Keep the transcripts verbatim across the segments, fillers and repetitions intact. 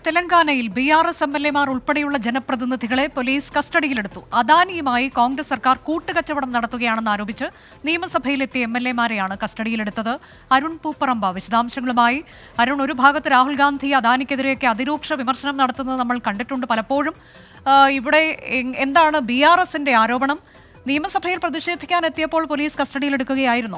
തെലങ്കാനയിൽ B R S M L എമാർ ഉൾപ്പെടെയുള്ള ജനപ്രതിനിധികളെ പോലീസ് കസ്റ്റഡിയിലെടുത്തു. അദാനിയുമായി കോൺഗ്രസ് സർക്കാർ കൂട്ടുകച്ചവടം നടത്തുകയാണെന്ന് ആരോപിച്ച് നിയമസഭയിലെത്തിയ എം എൽ എമാരെയാണ് കസ്റ്റഡിയിലെടുത്തത്. അരുൺ പൂപ്പറമ്പ വിശദാംശങ്ങളുമായി. അരുൺ, ഒരു ഭാഗത്ത് രാഹുൽ ഗാന്ധി അദാനിക്കെതിരെയൊക്കെ അതിരൂക്ഷ വിമർശനം നടത്തുന്നത് നമ്മൾ കണ്ടിട്ടുണ്ട് പലപ്പോഴും. ഇവിടെ എന്താണ് ബി ആർ എസിന്റെ ആരോപണം? നിയമസഭയിൽ പ്രതിഷേധിക്കാൻ എത്തിയപ്പോൾ പോലീസ് കസ്റ്റഡിയിലെടുക്കുകയായിരുന്നോ?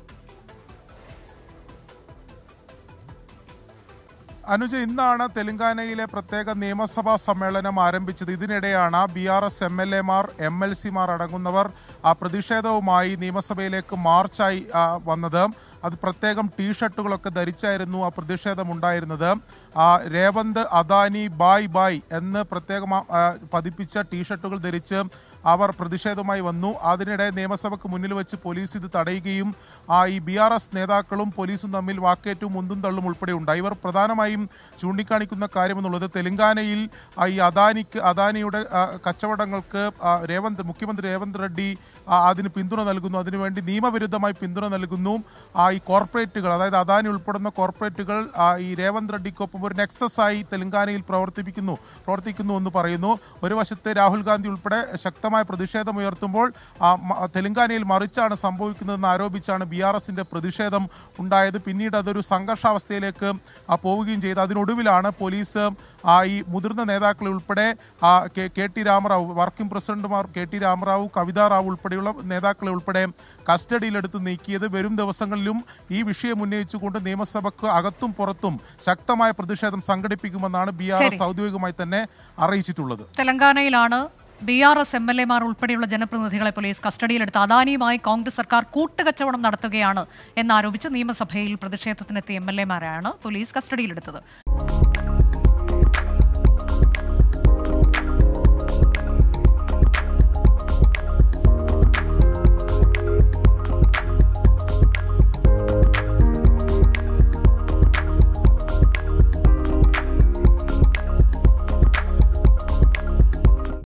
അനുജ, ഇന്നാണ് തെലങ്കാനയിലെ പ്രത്യേക നിയമസഭാ സമ്മേളനം ആരംഭിച്ചത്. ഇതിനിടെയാണ് B R S M L എമാർ എം എൽ സിമാർ അടങ്ങുന്നവർ ആ പ്രതിഷേധവുമായി നിയമസഭയിലേക്ക് മാർച്ചായി വന്നത്. അത് പ്രത്യേകം ടീഷർട്ടുകളൊക്കെ ധരിച്ചായിരുന്നു ആ പ്രതിഷേധമുണ്ടായിരുന്നത്. രേവന്ത് അദാനി ബായ് ബായ് എന്ന് പ്രത്യേകം പതിപ്പിച്ച ടീഷർട്ടുകൾ ധരിച്ച് അവർ പ്രതിഷേധവുമായി വന്നു. അതിനിടെ നിയമസഭയ്ക്ക് മുന്നിൽ വെച്ച് പോലീസ് ഇത് തടയുകയും ഈ ബി ആർ എസ് നേതാക്കളും പോലീസും തമ്മിൽ വാക്കേറ്റവും മുന്തും തള്ളും ഉൾപ്പെടെ ഉണ്ടായി. ഇവർ പ്രധാനമായും ചൂണ്ടിക്കാണിക്കുന്ന കാര്യമെന്നുള്ളത് തെലങ്കാനയിൽ ഈ അദാനിക്ക് അദാനിയുടെ കച്ചവടങ്ങൾക്ക് രേവന്ത് മുഖ്യമന്ത്രി രേവന്ത് റെഡ്ഡി അതിന് പിന്തുണ നൽകുന്നു, അതിനുവേണ്ടി നിയമവിരുദ്ധമായി പിന്തുണ നൽകുന്നു. ഈ കോർപ്പറേറ്റുകൾ, അതായത് അദാനി ഉൾപ്പെടുന്ന കോർപ്പറേറ്റുകൾ ഈ രേവന്ത് റെഡ്ഡിക്കൊപ്പം ഒരു നെക്സസ് ആയി തെലങ്കാനയിൽ പ്രവർത്തിപ്പിക്കുന്നു പ്രവർത്തിക്കുന്നു എന്ന് പറയുന്നു. ഒരു വശത്ത് രാഹുൽ ഗാന്ധി ഉൾപ്പെടെ ശക്തമായ പ്രതിഷേധമുയർത്തുമ്പോൾ തെലങ്കാനയിൽ മറിച്ചാണ് സംഭവിക്കുന്നതെന്ന് ആരോപിച്ചാണ് ബി ആർ എസിന്റെ പ്രതിഷേധം ഉണ്ടായത്. പിന്നീട് അതൊരു സംഘർഷാവസ്ഥയിലേക്ക് പോവുകയും ചെയ്തു. അതിനൊടുവിലാണ് പോലീസ് ഈ മുതിർന്ന നേതാക്കളെ ഉൾപ്പെടെ കെ ടി രാമറാവു, വർക്കിംഗ് പ്രസിഡന്റുമാർ കെ ടി രാമറാവു, കവിതാ റാവു ഉൾപ്പെടെയുള്ള നേതാക്കളെ ഉൾപ്പെടെ കസ്റ്റഡിയിലെടുത്ത് നീക്കിയത്. വരും ദിവസങ്ങളിലും ഈ വിഷയം ഉന്നയിച്ചുകൊണ്ട് നിയമസഭയ്ക്ക് അകത്തും പുറത്തും ശക്തമായ പ്രതിഷേധം സംഘടിപ്പിക്കുമെന്നാണ് ബി ആർ എസ് ഔദ്യോഗികമായി തന്നെ അറിയിച്ചിട്ടുള്ളത്. തെലങ്കാനയിലാണ് B R S M L എമാർ ഉൾപ്പെടെയുള്ള ജനപ്രതിനിധികളെ പോലീസ് കസ്റ്റഡിയിലെടുത്ത് അദാനിയുമായി കോൺഗ്രസ് സർക്കാർ കൂട്ടുകച്ചവടം നടത്തുകയാണ് എന്നാരോപിച്ച് നിയമസഭയിൽ പ്രതിഷേധത്തിനെത്തിയ എം എൽ എമാരെയാണ് പോലീസ് കസ്റ്റഡിയിലെടുത്തത്.